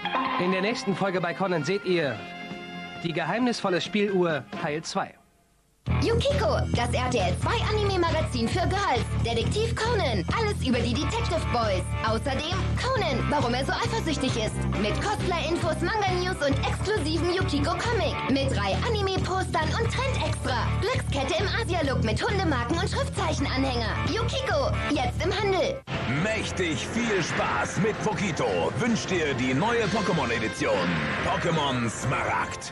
In der nächsten Folge bei Conan seht ihr die geheimnisvolle Spieluhr Teil 2. Yukiko, das RTL 2 Anime-Magazin für Girls. Detektiv Conan, alles über die Detective Boys. Außerdem Conan, warum er so eifersüchtig ist. Mit Cosplay-Infos, Manga-News und exklusiven Yukiko-Comic. Mit 3 Anime-Postern und Trend-Extra. Glückskette im Asia-Look mit Hundemarken und Schriftzeichen-Anhänger. Yukiko, jetzt im Handel. Mächtig viel Spaß mit Pokito wünscht dir die neue Pokémon-Edition. Pokémon Smaragd.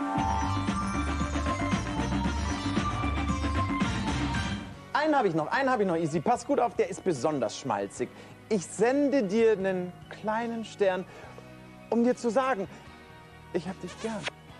Einen habe ich noch, Easy. Pass gut auf, der ist besonders schmalzig. Ich sende dir einen kleinen Stern, um dir zu sagen, ich hab dich gern.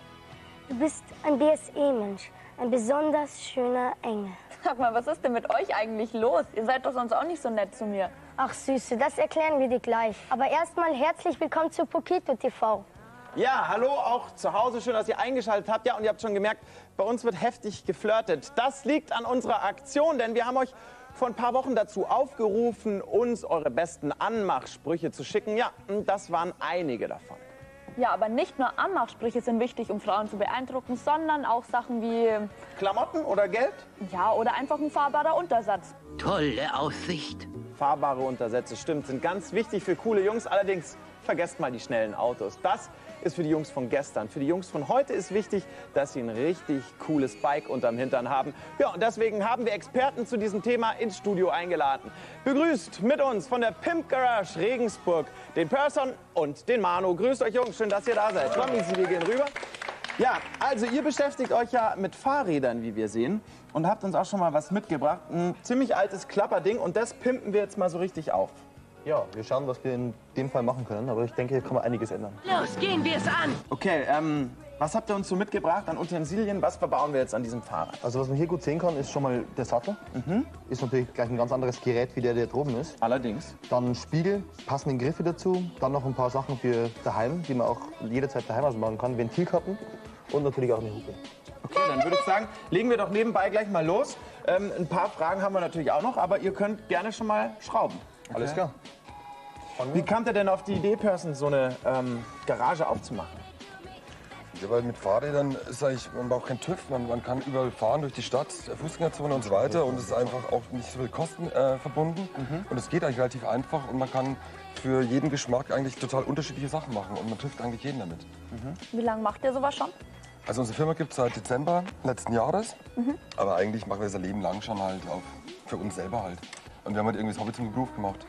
Du bist ein BSE-Mensch, ein besonders schöner Engel. Sag mal, was ist denn mit euch eigentlich los? Ihr seid doch sonst auch nicht so nett zu mir. Ach Süße, das erklären wir dir gleich. Aber erstmal herzlich willkommen zu Pokito TV. Ja, hallo auch zu Hause. Schön, dass ihr eingeschaltet habt. Ja, und ihr habt schon gemerkt, bei uns wird heftig geflirtet. Das liegt an unserer Aktion, denn wir haben euch vor ein paar Wochen dazu aufgerufen, uns eure besten Anmachsprüche zu schicken. Ja, und das waren einige davon. Ja, aber nicht nur Anmachsprüche sind wichtig, um Frauen zu beeindrucken, sondern auch Sachen wie... Klamotten oder Geld? Ja, oder einfach ein fahrbarer Untersatz. Tolle Aussicht. Fahrbare Untersätze, stimmt, sind ganz wichtig für coole Jungs. Allerdings vergesst mal die schnellen Autos. Das ist für die Jungs von gestern. Für die Jungs von heute ist wichtig, dass sie ein richtig cooles Bike unterm Hintern haben. Ja, und deswegen haben wir Experten zu diesem Thema ins Studio eingeladen. Begrüßt mit uns von der Pimp Garage Regensburg den Person und den Manu. Grüßt euch Jungs, schön, dass ihr da seid. Komm, Easy, wir gehen rüber. Ja, also ihr beschäftigt euch ja mit Fahrrädern, wie wir sehen. Und habt uns auch schon mal was mitgebracht. Ein ziemlich altes Klapperding und das pimpen wir jetzt mal so richtig auf. Ja, wir schauen, was wir in dem Fall machen können, aber ich denke, hier kann man einiges ändern. Los, gehen wir es an! Okay, was habt ihr uns so mitgebracht an Utensilien? Was verbauen wir jetzt an diesem Fahrrad? Also was man hier gut sehen kann, ist schon mal der Sattel. Ist natürlich gleich ein ganz anderes Gerät, wie der droben ist. Allerdings. Dann Spiegel, passende Griffe dazu. Dann noch ein paar Sachen für daheim, die man auch jederzeit daheim machen kann. Ventilkappen und natürlich auch eine Hupe. Okay, dann würde ich sagen, legen wir doch nebenbei gleich mal los. Ein paar Fragen haben wir natürlich auch noch, aber ihr könnt gerne schon mal schrauben. Okay. Alles klar. Wie kamt ihr denn auf die Idee, Person, so eine Garage aufzumachen? Ja, weil mit Fahrrädern ist eigentlich, man braucht keinen TÜV, man kann überall fahren durch die Stadt, Fußgängerzone und so weiter und es ist einfach auch nicht so viel Kosten verbunden und es geht eigentlich relativ einfach und man kann für jeden Geschmack eigentlich total unterschiedliche Sachen machen und man trifft eigentlich jeden damit. Wie lange macht ihr sowas schon? Also unsere Firma gibt es seit Dezember letzten Jahres, aber eigentlich machen wir das ein Leben lang schon halt auch für uns selber halt. Und wir haben halt irgendwie das Hobby zum Beruf gemacht.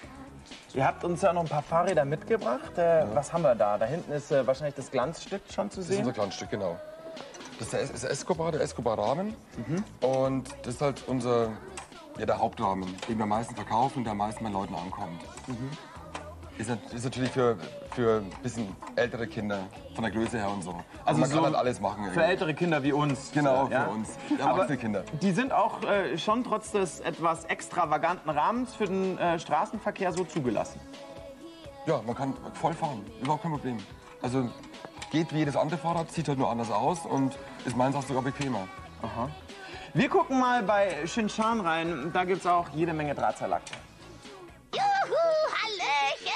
Ihr habt uns ja noch ein paar Fahrräder mitgebracht. Was haben wir da? Da hinten ist wahrscheinlich das Glanzstück schon zu Das ist sehen. unser Glanzstück, genau. Das ist der Escobar, der Escobar-Rahmen. Und das ist halt unser, ja, der Hauptrahmen, den wir am meisten verkaufen und der am meisten bei Leuten ankommt. Ist natürlich für ein bisschen ältere Kinder, von der Größe her und so. Also man kann halt alles machen. Für ältere Kinder wie uns. Genau, ja? für uns. Erwachsene Kinder. Die sind auch schon trotz des etwas extravaganten Rahmens für den Straßenverkehr so zugelassen. Ja, man kann voll fahren, überhaupt kein Problem. Also geht wie jedes andere Fahrrad, sieht halt nur anders aus und ist meins auch sogar bequemer. Aha. Wir gucken mal bei Shinshan rein. Da gibt es auch jede Menge Drahtseilakte. Juhu, Hallöchen!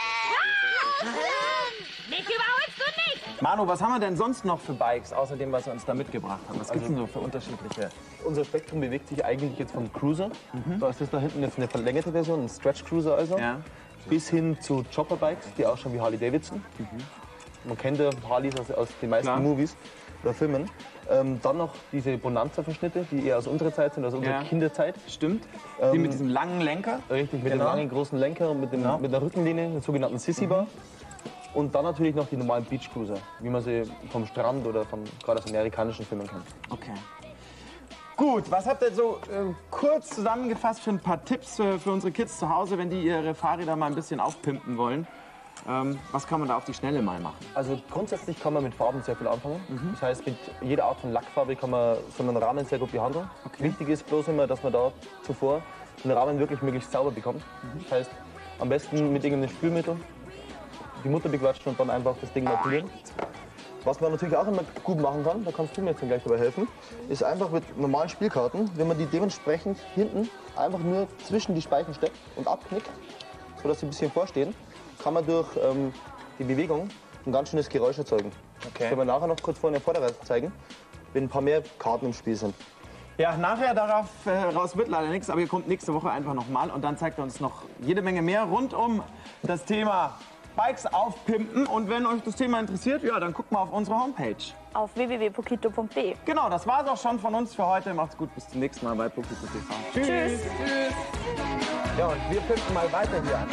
Mich überholst du nicht! Manu, was haben wir denn sonst noch für Bikes, außer dem, was wir uns da mitgebracht haben? Was gibt es denn so für unterschiedliche? Unser Spektrum bewegt sich eigentlich jetzt vom Cruiser, da ist das da hinten jetzt eine verlängerte Version, ein Stretch Cruiser also, bis hin zu Chopperbikes, die ausschauen wie Harley Davidson. Man kennt ja Harleys aus den meisten Movies oder Filmen. Dann noch diese Bonanza-Verschnitte, die eher aus unserer Zeit sind, aus unserer Kinderzeit. Stimmt. Die mit diesem langen Lenker. Richtig, mit dem langen, großen Lenker und mit der Rückenlehne, der sogenannten Sissy-Bar. Und dann natürlich noch die normalen Beach Cruiser, wie man sie vom Strand oder gerade aus amerikanischen Filmen kennt. Okay. Gut, was habt ihr so kurz zusammengefasst für ein paar Tipps für unsere Kids zu Hause, wenn die ihre Fahrräder mal ein bisschen aufpimpen wollen? Was kann man da auf die Schnelle mal machen? Also grundsätzlich kann man mit Farben sehr viel anfangen. Das heißt, mit jeder Art von Lackfarbe kann man so einen Rahmen sehr gut behandeln. Wichtig ist bloß immer, dass man da zuvor den Rahmen wirklich möglichst sauber bekommt. Das heißt, am besten mit irgendeinem Spülmittel die Mutter bequatschen und dann einfach das Ding mal polieren. Was man natürlich auch immer gut machen kann, da kannst du mir jetzt gleich dabei helfen, ist einfach mit normalen Spielkarten, wenn man die dementsprechend hinten einfach nur zwischen die Speichen steckt und abknickt, sodass sie ein bisschen vorstehen, kann man durch die Bewegung ein ganz schönes Geräusch erzeugen. Okay. Können wir nachher noch kurz vorne Vorderseite zeigen, wenn ein paar mehr Karten im Spiel sind. Ja, nachher darauf raus wird leider nichts, aber ihr kommt nächste Woche einfach nochmal und dann zeigt er uns noch jede Menge mehr rund um das Thema Bikes aufpimpen. Und wenn euch das Thema interessiert, ja, dann guckt mal auf unsere Homepage. Auf www.pokito.de. Genau, das war's auch schon von uns für heute. Macht's gut, bis zum nächsten Mal bei Pokito TV. Tschüss. Ja, und wir pimpen mal weiter hier an.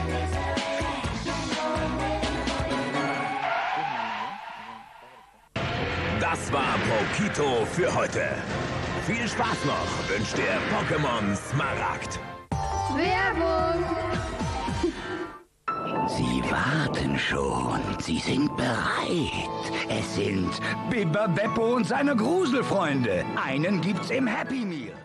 Das war Pokito für heute. Viel Spaß noch wünscht der Pokémon Smaragd. Werbung! Sie warten schon. Sie sind bereit. Es sind Bibber Beppo und seine Gruselfreunde. Einen gibt's im Happy Meal.